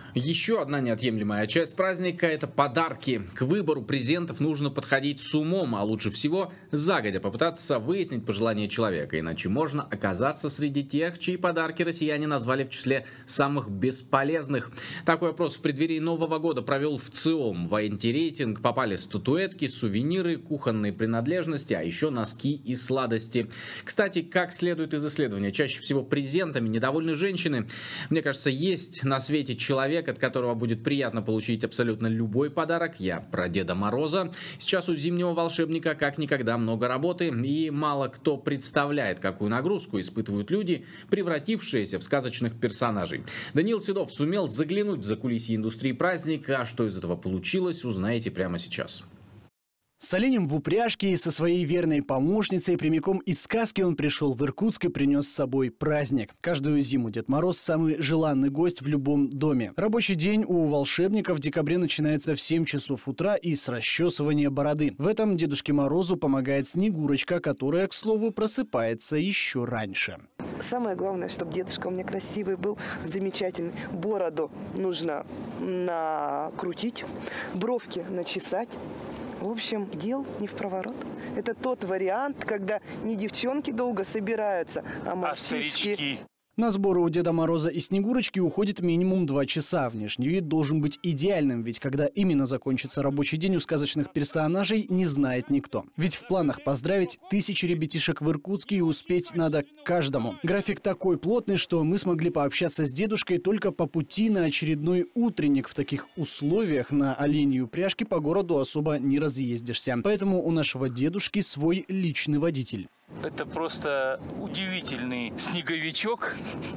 Еще одна неотъемлемая часть праздника – это подарки. К выбору презентов нужно подходить с умом, а лучше всего загодя попытаться выяснить пожелания человека, иначе можно оказаться среди тех, чьи подарки россияне назвали в числе самых бесполезных. Такой опрос в преддверии Нового года провел ВЦИОМ. В антирейтинг попали статуэтки, сувениры, кухонные принадлежности, а еще носки и сладости. Кстати, как следует из исследования, чаще всего презентами недовольны женщины. Мне кажется, есть на свете человек, от которого будет приятно получить абсолютно любой подарок. Я про Деда Мороза. Сейчас у зимнего волшебника как никогда много работы, и мало кто представляет, какую нагрузку испытывают люди, превратившиеся в сказочных персонажей. Даниил Седов сумел заглянуть за кулисье индустрии праздника, а что из этого получилось, узнаете прямо сейчас. С оленем в упряжке и со своей верной помощницей прямиком из сказки он пришел в Иркутск и принес с собой праздник. Каждую зиму Дед Мороз – самый желанный гость в любом доме. Рабочий день у волшебника в декабре начинается в 7 часов утра и с расчесывания бороды. В этом Дедушке Морозу помогает Снегурочка, которая, к слову, просыпается еще раньше. Самое главное, чтобы дедушка у меня красивый был, замечательный. Бороду нужно накрутить, бровки начесать. В общем, дел не в проворот. Это тот вариант, когда не девчонки долго собираются, а мальчишки. На сборы у Деда Мороза и Снегурочки уходит минимум 2 часа. Внешний вид должен быть идеальным, ведь когда именно закончится рабочий день у сказочных персонажей, не знает никто. Ведь в планах поздравить тысячи ребятишек в Иркутске, и успеть надо каждому. График такой плотный, что мы смогли пообщаться с дедушкой только по пути на очередной утренник. В таких условиях на оленьей упряжке по городу особо не разъездишься. Поэтому у нашего дедушки свой личный водитель. Это просто удивительный снеговичок.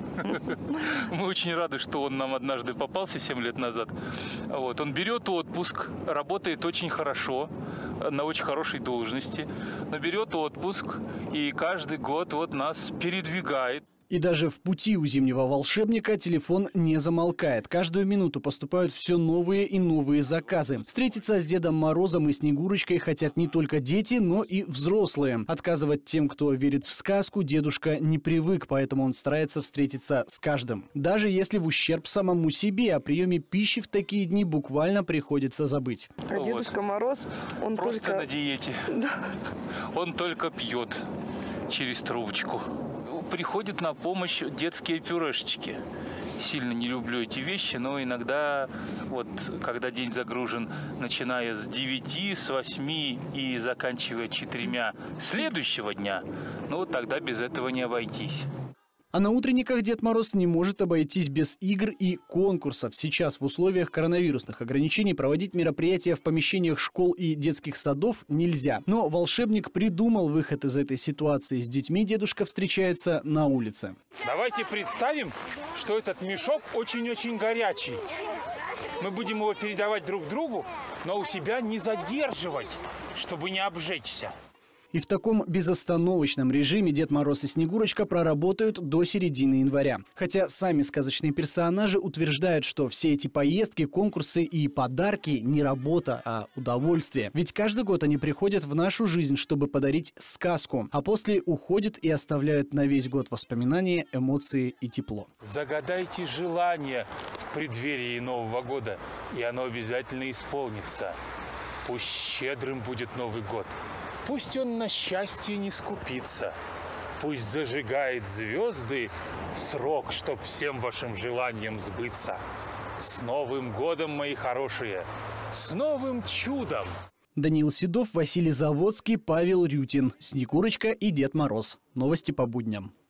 Мы очень рады, что он нам однажды попался 7 лет назад. Он берет отпуск, работает очень хорошо, на очень хорошей должности, но берет отпуск и каждый год нас передвигает. И даже в пути у зимнего волшебника телефон не замолкает. Каждую минуту поступают все новые и новые заказы. Встретиться с Дедом Морозом и Снегурочкой хотят не только дети, но и взрослые. Отказывать тем, кто верит в сказку, дедушка не привык, поэтому он старается встретиться с каждым. Даже если в ущерб самому себе, о приеме пищи в такие дни буквально приходится забыть. А Дедушка Мороз, он просто только на диете. Да. Он только пьет через трубочку. Приходят на помощь детские пюрешечки. Сильно не люблю эти вещи, но иногда, когда день загружен, начиная с 9, с 8 и заканчивая 4 следующего дня, тогда без этого не обойтись. А на утренниках Дед Мороз не может обойтись без игр и конкурсов. Сейчас в условиях коронавирусных ограничений проводить мероприятия в помещениях школ и детских садов нельзя. Но волшебник придумал выход из этой ситуации. С детьми дедушка встречается на улице. Давайте представим, что этот мешок очень-очень горячий. Мы будем его передавать друг другу, но у себя не задерживать, чтобы не обжечься. И в таком безостановочном режиме Дед Мороз и Снегурочка проработают до середины января. Хотя сами сказочные персонажи утверждают, что все эти поездки, конкурсы и подарки не работа, а удовольствие. Ведь каждый год они приходят в нашу жизнь, чтобы подарить сказку, а после уходят и оставляют на весь год воспоминания, эмоции и тепло. Загадайте желание в преддверии Нового года, и оно обязательно исполнится. Пусть щедрым будет Новый год. Пусть он на счастье не скупится. Пусть зажигает звезды в срок, чтоб всем вашим желаниям сбыться. С Новым годом, мои хорошие! С новым чудом! Даниил Седов, Василий Заводский, Павел Рютин, Снегурочка и Дед Мороз. Новости по будням.